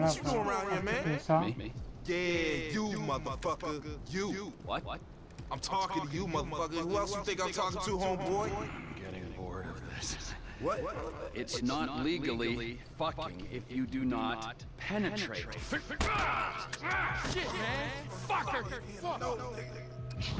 What you doing around here, man? Ça. Me? Yeah, you motherfucker. You. What? I'm talking to you, motherfucker. Who else you think I'm talking to, homeboy? I'm getting bored of this. What? It's not legally fucking if you do not penetrate. Shit, man! Fucker! Fuck!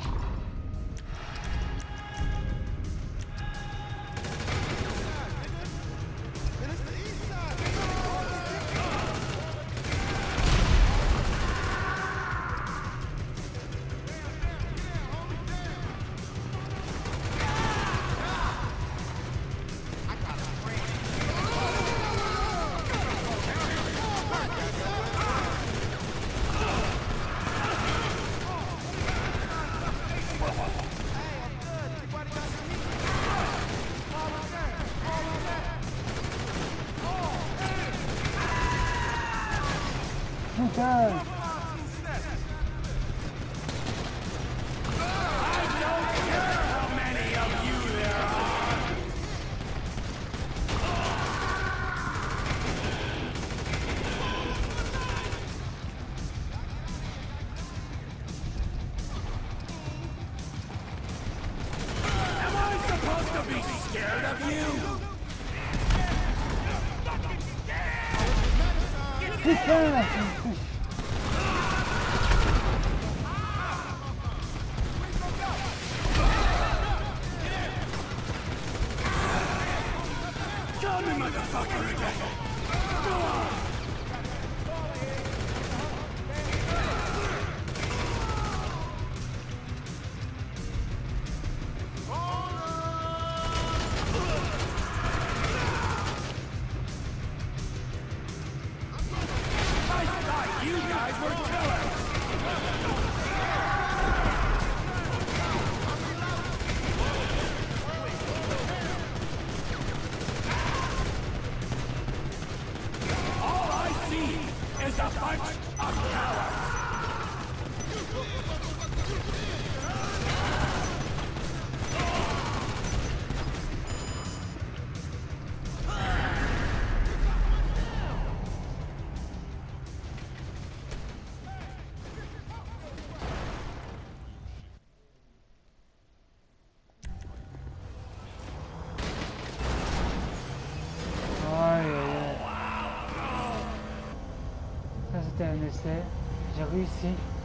Putain. Putain. Ça c'était un essai, j'ai réussi.